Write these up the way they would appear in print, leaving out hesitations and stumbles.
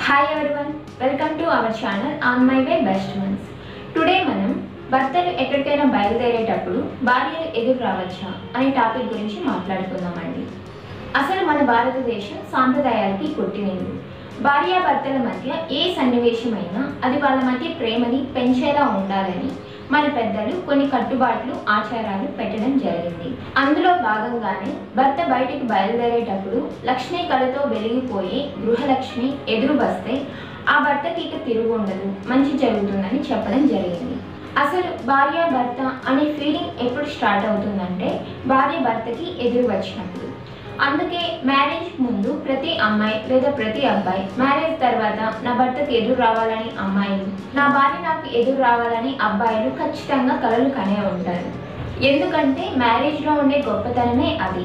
Hi everyone, welcome to our channel On My Way Best Ones. Today మనం భర్తలు ఎక్కడికైనా బయలుదేరేటప్పుడు భార్యలు ఎదురు రావచ్చా అనే టాపిక్ గురించి మాట్లాడుకుందామండి. అసలు మన భారతదేశం సాంప్రదాయాలకి పుట్టినిల్లు. భార్యాభర్తల మధ్య ఏ సన్నివేశమైనా అది వాళ్ళ మధ్య ప్రేమని పెంచేలా ఉండాలని మన పెద్దలు కొన్ని కట్టుబాట్లు ఆచారాలు పెట్టడం జరిగింది. అందులో భాగంగానే భర్త బయటికి బయలుదేరేటప్పుడు లక్ష్మీ కళతో వెలిగిపోయే గృహలక్ష్మి ఎదురు వస్తే ఆ భర్తకి ఇక తిరుగు ఉండదు, మంచి జరుగుతుందని చెప్పడం జరిగింది. అసలు భార్య భర్త అనే ఫీలింగ్ ఎప్పుడు స్టార్ట్ అవుతుందంటే భార్య భర్తకి ఎదురు వచ్చినప్పుడు. అందుకే మ్యారేజ్ ముందు ప్రతి అమ్మాయి లేదా ప్రతి అబ్బాయి మ్యారేజ్ తర్వాత నా భర్తకి ఎదురు రావాలని అమ్మాయిలు, నా భార్య నాకు ఎదురు రావాలని అబ్బాయిలు ఖచ్చితంగా కలలు కనే ఉంటారు. ఎందుకంటే మ్యారేజ్లో ఉండే గొప్పతనమే అది.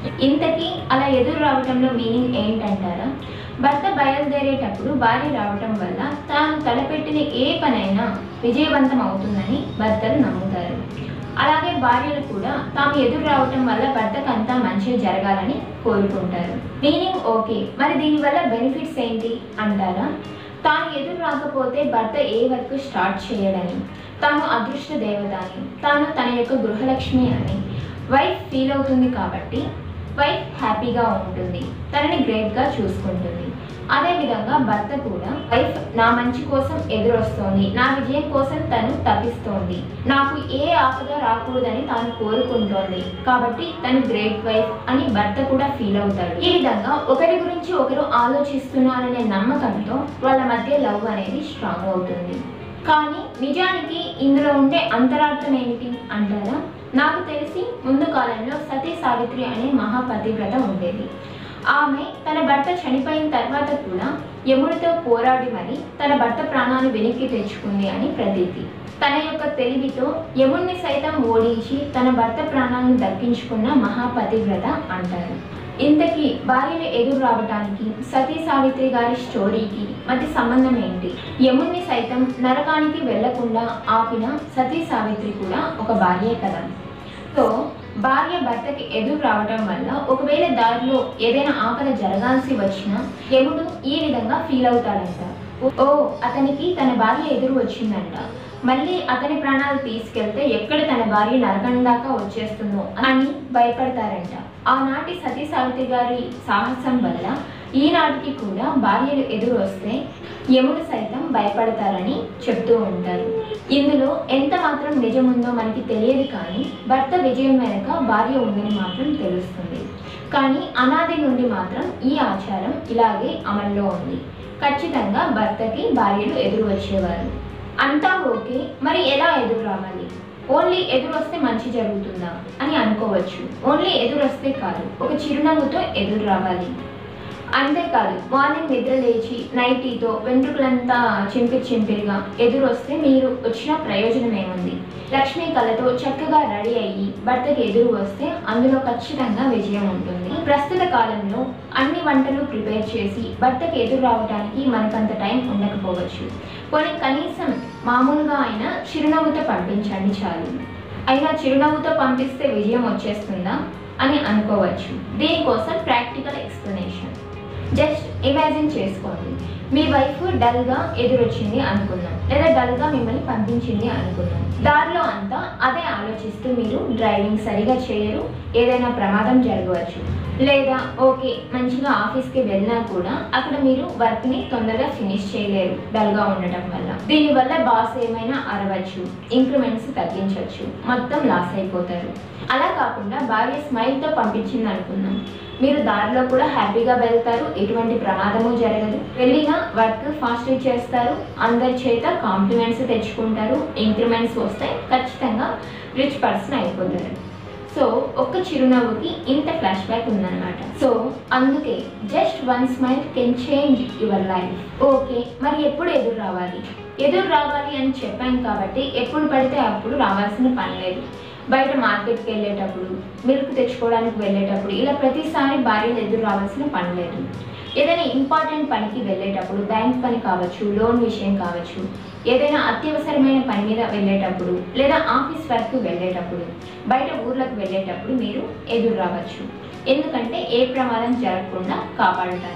ఇంతకీ అలా ఎదురు రావటంలో మీనింగ్ ఏంటంటారా? భర్త బయలుదేరేటప్పుడు భార్య రావటం వల్ల తాను తలపెట్టిన ఏ పనైనా విజయవంతం అవుతుందని భర్తలు నమ్ముతారు. అలాగే భార్యలు కూడా తాము ఎదురు రావటం వల్ల భర్తకు అంతా మంచిగా జరగాలని కోరుకుంటారు. మీనింగ్ ఓకే, మరి దీనివల్ల బెనిఫిట్స్ ఏంటి అంటారా? తాను ఎదురు రాకపోతే భర్త ఏ వర్క్ స్టార్ట్ చేయడని, తాను అదృష్ట దేవత అని, తాను తన యొక్క గృహలక్ష్మి అని వైఫ్ ఫీల్ అవుతుంది. కాబట్టి వైఫ్ హ్యాపీగా ఉంటుంది, తనని గ్రేట్గా చూసుకుంటుంది. అదేవిధంగా భర్త కూడా వైఫ్ నా మంచి కోసం ఎదురొస్తోంది, నా విజయం కోసం తను తప్పిస్తోంది, నాకు ఏ ఆపద రాకూడదని తాను కోరుకుంటోంది, కాబట్టి తను గ్రేట్ వైఫ్ అని భర్త కూడా ఫీల్ అవుతాడు. ఈ విధంగా ఒకరి గురించి ఒకరు ఆలోచిస్తున్నారనే నమ్మకంతో వాళ్ళ మధ్య లవ్ అనేది స్ట్రాంగ్ అవుతుంది. కానీ నిజానికి ఇందులో ఉండే అంతరార్థం ఏమిటి అంటారా? నాకు తెలిసి ముందు కాలంలో సతీ సావిత్రి అనే మహాపతివ్రత ఉండేది. ఆమె తన భర్త చనిపోయిన తర్వాత కూడా యముడితో పోరాడి మరి తన భర్త ప్రాణాలు వెనక్కి తెచ్చుకుంది అని ప్రతీతి. తన యొక్క తెలివితో యముడిని సైతం ఓడించి తన భర్త ప్రాణాలను దక్కించుకున్న మహాపతివ్రత అంటారు. ఇంతకీ భార్యలు ఎదురు రావటానికి సతీ సావిత్రి గారి స్టోరీకి మధ్య సంబంధం ఏంటి? యముడిని సైతం నరకానికి వెళ్లకుండా ఆపిన సతీ సావిత్రి కూడా ఒక భార్యే కదా. సో భార్య భర్తకి ఎదురు రావటం వల్ల ఒకవేళ దారిలో ఏదైనా ఆపద జరగాల్సి వచ్చినా యముడు ఈ విధంగా ఫీల్ అవుతాడంట. ఓ అతనికి తన భార్య ఎదురు వచ్చిందంట, మళ్ళీ అతని ప్రాణాలు తీసుకెళ్తే ఎక్కడ తన భార్య నరకం దాకా వచ్చేస్తుందో అని భయపడతారంట. ఆనాటి సతీ సావిత్రి గారి సాహసం వల్ల ఈనాటికి కూడా భార్యలు ఎదురు వస్తే యముడు సైతం భయపడతారని చెప్తూ ఉంటారు. ఇందులో ఎంత మాత్రం నిజముందో మనకి తెలియదు, కానీ భర్త విజయం వెనుక భార్య ఉందని మాత్రం తెలుస్తుంది. కానీ అనాది నుండి మాత్రం ఈ ఆచారం ఇలాగే అమల్లో ఉంది. ఖచ్చితంగా భర్తకి భార్యలు ఎదురు వచ్చేవారు. అంతా ఓకే, మరి ఎలా ఎదురు రావాలి? ఓన్లీ ఎదురు వస్తే మంచి జరుగుతుందా అని అనుకోవచ్చు. ఓన్లీ ఎదురు వస్తే కాదు, ఒక చిరునవ్వుతో ఎదురు రావాలి. అంతేకాదు మార్నింగ్ నిద్ర లేచి నైటీతో వెంట్రుకలంతా చింపిరిగా ఎదురు వస్తే మీరు వచ్చిన ప్రయోజనం ఏముంది? లక్ష్మీ కళతో చక్కగా రెడీ అయ్యి భర్తకి ఎదురు వస్తే అందులో ఖచ్చితంగా విజయం ఉంటుంది. ప్రస్తుత కాలంలో అన్ని వంటలు ప్రిపేర్ చేసి భర్తకి ఎదురు రావడానికి మనకంత టైం ఉండకపోవచ్చు. కొన్ని కనీసం మామూలుగా అయినా చిరునవ్వుతో పంపించండి చాలు. అయినా చిరునవ్వుతో పంపిస్తే విజయం వచ్చేస్తుందా అని అనుకోవచ్చు. దీనికోసం ప్రాక్టికల్ ఎక్స్ప్లెనేషన్. జస్ట్ ఇమాజిన్ చేసుకోండి, మీ వైఫ్ డల్గా ఎదురొచ్చింది అనుకుందాం, లేదా డల్గా మిమ్మల్ని పంపించింది అనుకుందాం. దారిలో అంతా అదే ఆలోచిస్తూ మీరు డ్రైవింగ్ సరిగా చేయరు, ఏదైనా ప్రమాదం జరగవచ్చు. లేదా ఓకే మంచిగా ఆఫీస్కి వెళ్ళినా కూడా అక్కడ మీరు వర్క్ని తొందరగా ఫినిష్ చేయలేరు డల్గా ఉండటం వల్ల. దీనివల్ల బాస్ ఏమైనా అరవచ్చు, ఇంక్రిమెంట్స్ తగ్గించవచ్చు, మొత్తం లాస్ అయిపోతారు. అలా కాకుండా భార్య స్మైల్తో పంపించింది అనుకుందాం, మీరు దారిలో కూడా హ్యాపీగా వెళ్తారు, ఎటువంటి ప్రమాదము జరగదు, వెళ్ళిన వర్క్ ఫాస్ట్గా చేస్తారు, అందరి చేత కాంప్లిమెంట్స్ తెచ్చుకుంటారు, ఇంక్రిమెంట్స్ వస్తాయి, ఖచ్చితంగా రిచ్ పర్సన్ అయిపోతారు. సో ఒక్క చిరునవ్వుకి ఇంత ఫ్లాష్ బ్యాక్ ఉందన్నమాట. సో అందుకే just one smile can change your life. Okay, మరి ఎప్పుడు ఎదురు రావాలి? ఎదురు రావాలి అని చెప్పాను కాబట్టి ఎప్పుడు పడితే అప్పుడు రావాల్సిన పని లేదు. బయట మార్కెట్కి వెళ్ళేటప్పుడు, మిల్క్ తెచ్చుకోవడానికి వెళ్ళేటప్పుడు ఇలా ప్రతిసారి భార్యలు ఎదురు రావాల్సిన పని లేదు. ఏదైనా ఇంపార్టెంట్ పనికి వెళ్ళేటప్పుడు, బ్యాంక్ పని కావచ్చు, లోన్ విషయం కావచ్చు, ఏదైనా అత్యవసరమైన పని మీద వెళ్ళేటప్పుడు, లేదా ఆఫీస్ వర్క్ వెళ్ళేటప్పుడు, బయట ఊర్లకు వెళ్ళేటప్పుడు మీరు ఎదురు రావచ్చు. ఎందుకంటే ఏ ప్రమాదం జరగకుండా కాపాడటానికి.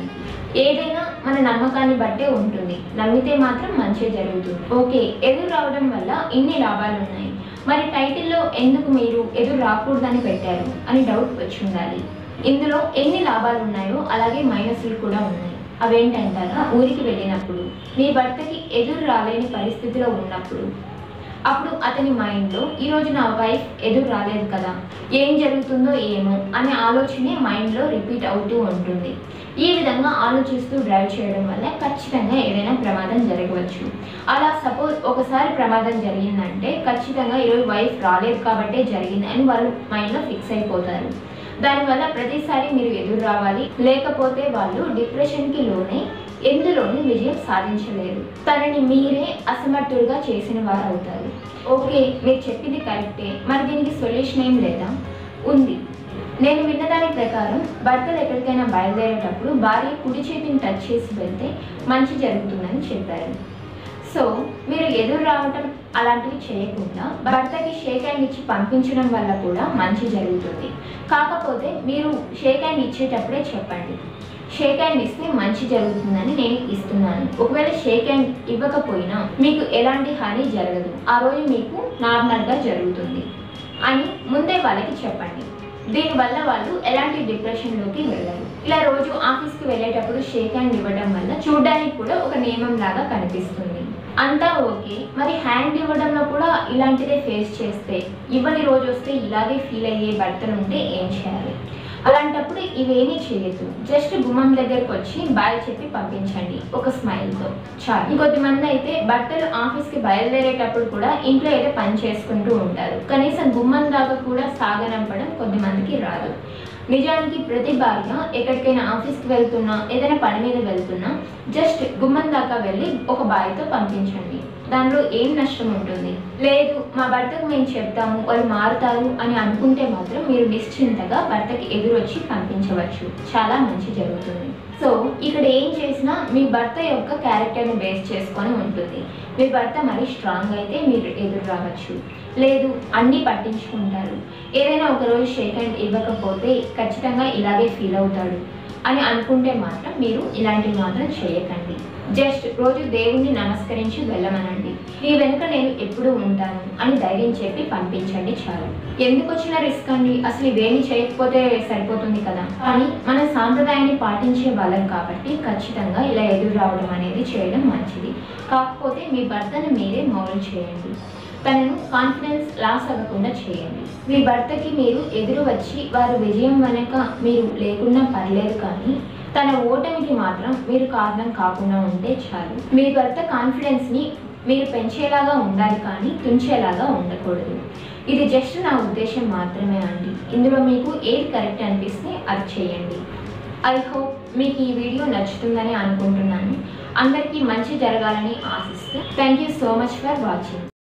ఏదైనా మన నమ్మకాన్ని బట్టే ఉంటుంది. నమ్మితే మాత్రం మంచి జరుగుతుంది. ఓకే, ఎదురు రావడం వల్ల ఇన్ని లాభాలు ఉన్నాయి, మరి టైటిల్లో ఎందుకు మీరు ఎదురు రాకూడదని పెట్టారు అని డౌట్ వచ్చి ఉండాలి. ఇందులో ఎన్ని లాభాలు ఉన్నాయో అలాగే మైనస్లు కూడా ఉన్నాయి. అవేంటంటారా? ఊరికి వెళ్ళినప్పుడు, మీ భర్తకి ఎదురు రాలేని పరిస్థితిలో ఉన్నప్పుడు, అప్పుడు అతని మైండ్లో ఈరోజు నా వైఫ్ ఎదురు రాలేదు కదా, ఏం జరుగుతుందో ఏమో అనే ఆలోచనే మైండ్లో రిపీట్ అవుతూ ఉంటుంది. ఈ విధంగా ఆలోచిస్తూ డ్రైవ్ చేయడం వల్ల ఖచ్చితంగా ఏదైనా ప్రమాదం జరగవచ్చు. అలా సపోజ్ ఒకసారి ప్రమాదం జరిగిందంటే ఖచ్చితంగా ఈరోజు వైఫ్ రాలేదు కాబట్టే జరిగింది అని వాళ్ళు మైండ్లో ఫిక్స్ అయిపోతారు. దానివల్ల ప్రతిసారి మీరు ఎదురు రావాలి, లేకపోతే వాళ్ళు డిప్రెషన్కి లోనై ఎందులోనూ విజయం సాధించలేరు. తనని మీరే అసమర్థులుగా చేసిన వారు అవుతారు. ఓకే, మీరు చెప్పింది కరెక్టే, మరి దీనికి సొల్యూషన్ ఏం లేదా? ఉంది. నేను విన్నదాని ప్రకారం భర్తలు ఎక్కడికైనా బయలుదేరేటప్పుడు భార్య కుడి చేతిని టచ్ చేసి వెళ్తే మంచి జరుగుతుందని చెప్పారు. సో మీరు ఎదురు రావటం అలాంటివి చేయకుండా భర్తకి షేక్ హ్యాండ్ ఇచ్చి పంపించడం వల్ల కూడా మంచి జరుగుతుంది. కాకపోతే మీరు షేక్ హ్యాండ్ ఇచ్చేటప్పుడే చెప్పండి, షేక్ హ్యాండ్ ఇస్తే మంచి జరుగుతుందని నేను ఇస్తున్నాను. ఒకవేళ షేక్ హ్యాండ్ ఇవ్వకపోయినా మీకు ఎలాంటి హాని జరగదు, ఆ రోజు మీకు నార్మల్గా జరుగుతుంది అని ముందే వాళ్ళకి చెప్పండి. దీనివల్ల వాళ్ళు ఎలాంటి డిప్రెషన్లోకి వెళ్ళరు. ఇలా రోజు ఆఫీస్కి వెళ్ళేటప్పుడు షేక్ హ్యాండ్ ఇవ్వడం వల్ల చూడడానికి కూడా ఒక నియమం లాగా కనిపిస్తుంది. అంతా ఓకే, మరి హ్యాండ్ ఇవ్వడంలో కూడా ఇలాంటిదే ఫేస్ చేస్తే, ఇవ్వని రోజు వస్తే ఇలాగే ఫీల్ అయ్యే భర్తలు ఉంటే ఏం చేయాలి? అలాంటప్పుడు ఇవేమీ చేయొద్దు. జస్ట్ గుమ్మం దగ్గరకు వచ్చి బాయ్ చెప్పి పంపించండి ఒక స్మైల్తో చాలు. ఇంకొద్దిమంది అయితే భర్తలు ఆఫీస్కి బయలుదేరేటప్పుడు కూడా ఇంట్లో ఏదో పని చేసుకుంటూ ఉంటారు. కనీసం గుమ్మం దాకా కూడా సాగనంపడం కొద్దిమందికి రాదు. నిజానికి ప్రతి భార్య ఎక్కడికైనా ఆఫీస్కి వెళ్తున్నా, ఏదైనా పని మీద వెళ్తున్నా జస్ట్ గుమ్మం దాకా వెళ్ళి ఒక బాయ్తో పంపించండి. దానిలో ఏం నష్టం ఉంటుంది? లేదు మా భర్తకు మేము చెప్తాము వాళ్ళు మారుతారు అని అనుకుంటే మాత్రం మీరు నిశ్చింతగా భర్తకి ఎదురొచ్చి పంపించవచ్చు, చాలా మంచి జరుగుతుంది. సో ఇక్కడ ఏం చేసినా మీ భర్త యొక్క క్యారెక్టర్ని బేస్ చేసుకొని ఉంటుంది. మీ భర్త మరీ స్ట్రాంగ్ అయితే మీరు ఎదురు రావచ్చు, లేదు అన్నీ పట్టించుకుంటారు, ఏదైనా ఒకరోజు షేక్ హ్యాండ్ ఇవ్వకపోతే ఖచ్చితంగా ఇలాగే ఫీల్ అవుతాడు అని అనుకుంటే మాత్రం మీరు ఇలాంటివి మాత్రం చేయకండి. జస్ట్ రోజు దేవుణ్ణి నమస్కరించి వెళ్ళమనండి. నీ వెనుక నేను ఎప్పుడూ ఉంటాను అని ధైర్యం చెప్పి పంపించండి చాలు. ఎందుకు వచ్చిన రిస్క్ అండి? అసలు ఇవేమి చేయకపోతే సరిపోతుంది కదా. కానీ మన సాంప్రదాయాన్ని పాటించే వాళ్ళం కాబట్టి ఖచ్చితంగా ఇలా ఎదురు రావడం అనేది చేయడం మంచిది. కాకపోతే మీ భర్తను మీరే మౌల్డ్ చేయండి, తనను కాన్ఫిడెన్స్ లాస్ అవ్వకుండా చేయండి. మీ భర్తకి మీరు ఎదురు వచ్చి వారి విజయం వెనక మీరు లేకున్నా పర్లేదు, కానీ తన ఓటమికి మాత్రం మీరు కారణం కాకుండా ఉంటే చాలు. మీ భర్త కాన్ఫిడెన్స్ని మీరు పెంచేలాగా ఉండాలి, కానీ తుంచేలాగా ఉండకూడదు. ఇది జస్ట్ నా ఉద్దేశం మాత్రమే అండి. ఇందులో మీకు ఏది కరెక్ట్ అనిపిస్తే అది చేయండి. ఐ హోప్ మీకు ఈ వీడియో నచ్చుతుందని అనుకుంటున్నాను. అందరికీ మంచి జరగాలని ఆశిస్తూ thank you so much for watching.